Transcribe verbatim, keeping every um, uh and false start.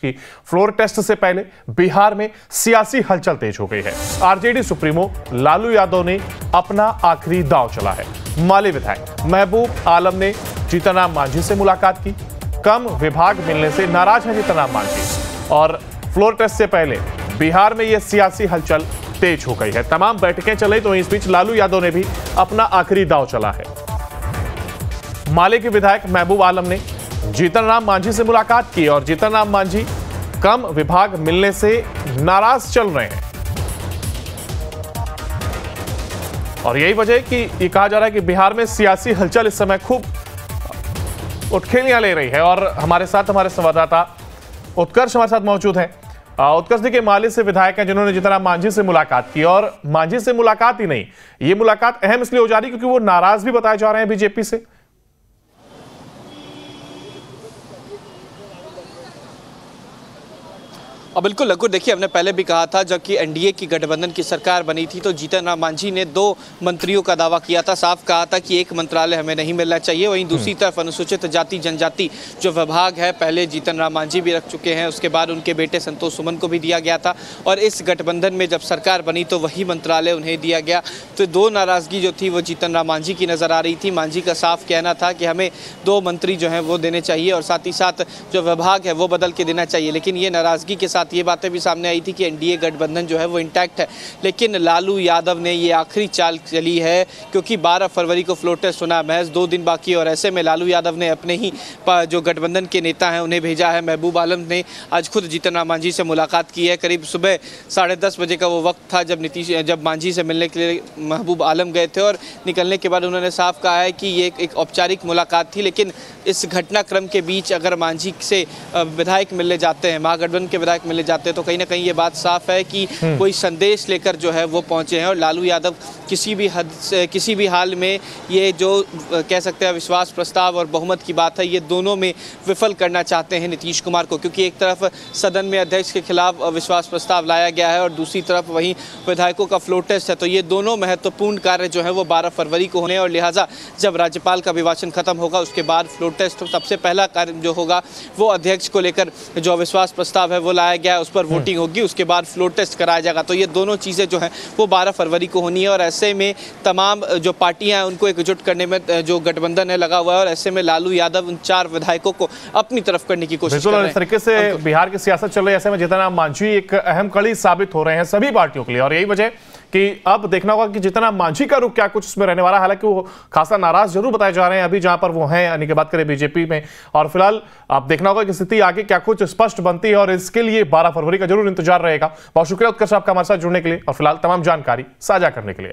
कि floor test से पहले बिहार में सियासी हलचल तेज हो गई है। आरजेडी सुप्रीमो लालू यादव ने अपना आखिरी दांव चला है। माले विधायक महबूब आलम ने जीतन राम मांझी से मुलाकात की। कम विभाग मिलने से नाराज है जीतन राम मांझी और फ्लोर टेस्ट से पहले बिहार में यह सियासी हलचल तेज हो गई है। तमाम बैठकें चल रही तो इस बीच लालू यादव ने भी अपना आखिरी दांव चला है। माले के विधायक महबूब आलम ने जीतन राम मांझी से मुलाकात की और जीतन राम मांझी कम विभाग मिलने से नाराज चल रहे हैं और यही वजह कि ये कहा जा रहा है कि बिहार में सियासी हलचल इस समय खूब उठखेलियां ले रही है। और हमारे साथ हमारे संवाददाता उत्कर्ष हमारे साथ मौजूद हैं। उत्कर्ष जी के माले से विधायक हैं जिन्होंने जीतन राम मांझी से मुलाकात की और मांझी से मुलाकात ही नहीं, ये मुलाकात अहम इसलिए हो जा रही क्योंकि वो नाराज भी बताए जा रहे हैं बीजेपी से। अब बिल्कुल लघु, देखिए हमने पहले भी कहा था जबकि एनडीए की गठबंधन की सरकार बनी थी तो जीतन राम मांझी ने दो मंत्रियों का दावा किया था। साफ कहा था कि एक मंत्रालय हमें नहीं मिलना चाहिए। वहीं दूसरी तरफ अनुसूचित जाति जनजाति जो विभाग है पहले जीतन राम मांझी भी रख चुके हैं, उसके बाद उनके बेटे संतोष सुमन को भी दिया गया था और इस गठबंधन में जब सरकार बनी तो वही मंत्रालय उन्हें दिया गया। तो दो नाराजगी जो थी वो जीतन राम मांझी की नजर आ रही थी। मांझी का साफ कहना था कि हमें दो मंत्री जो हैं वो देने चाहिए और साथ ही साथ जो विभाग है वो बदल के देना चाहिए। लेकिन ये नाराजगी के साथ ये बातें भी सामने आई थी कि एनडीए गठबंधन जो है वो इंटैक्ट है। लेकिन लालू यादव ने ये आखिरी चाल चली है क्योंकि बारह फरवरी को फ्लोर टेस्ट होना, महज दो दिन बाकी है और ऐसे में लालू यादव ने अपने ही जो गठबंधन के नेता हैं उन्हें भेजा है। महबूब आलम ने आज खुद जीतन राम मांझी से मुलाकात की है। करीब सुबह साढ़े दस बजे का वो वक्त था जब नीतीश जब मांझी से मिलने के लिए महबूब आलम गए थे और निकलने के बाद उन्होंने साफ कहा है कि ये एक औपचारिक मुलाकात थी। लेकिन इस घटनाक्रम के बीच अगर मांझी से विधायक मिलने जाते हैं, महागठबंधन के विधायक मिलने जाते हैं तो कहीं ना कहीं ये बात साफ है कि कोई संदेश लेकर जो है वो पहुंचे हैं और लालू यादव किसी भी हद से किसी भी हाल में ये जो कह सकते हैं विश्वास प्रस्ताव और बहुमत की बात है ये दोनों में विफल करना चाहते हैं नीतीश कुमार को, क्योंकि एक तरफ सदन में अध्यक्ष के खिलाफ विश्वास प्रस्ताव लाया गया है और दूसरी तरफ वहीं विधायकों का फ्लोर टेस्ट है। तो ये दोनों महत्वपूर्ण कार्य जो है वो बारह फरवरी को होने और लिहाजा जब राज्यपाल का अभिभाषण खत्म होगा उसके बाद फ्लोर टेस्ट सबसे पहला कार्य जो होगा वो अध्यक्ष को लेकर जो अविश्वास प्रस्ताव है वो लाया गया है उस पर वोटिंग होगी, उसके बाद फ्लोर टेस्ट कराया जाएगा। तो ये दोनों चीज़ें जो हैं वो बारह फरवरी को होनी है और ऐसे में तमाम जो पार्टियां हैं उनको एकजुट करने में जो गठबंधन है लगा हुआ है और ऐसे में लालू यादव उन चार विधायकों को अपनी तरफ करने की कोशिश कर रहे हैं। इस तरीके से बिहार की सियासत चल रही है, ऐसे में जीतन राम मांझी एक अहम कड़ी साबित हो रहे हैं सभी पार्टियों के लिए और यही वजह कि अब देखना होगा कि जीतन राम मांझी का रुख क्या कुछ उसमें रहने वाला है। हालांकि वो खासा नाराज जरूर बताए जा रहे हैं अभी जहां पर वो हैं, यानी कि बात करें बीजेपी में, और फिलहाल आप देखना होगा कि स्थिति आगे क्या कुछ स्पष्ट बनती है और इसके लिए बारह फरवरी का जरूर इंतजार रहेगा। बहुत शुक्रिया उत्कर्ष आपका हमारे साथ जुड़ने के लिए और फिलहाल तमाम जानकारी साझा करने के लिए।